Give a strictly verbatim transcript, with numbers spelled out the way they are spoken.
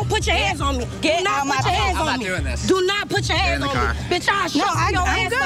Don't put your hands on me. Get Do not out my put your car. hands I'm on not me. doing this. Do not put your hands in the on car. me. Bitch, I'll No, shove I, your I'm ass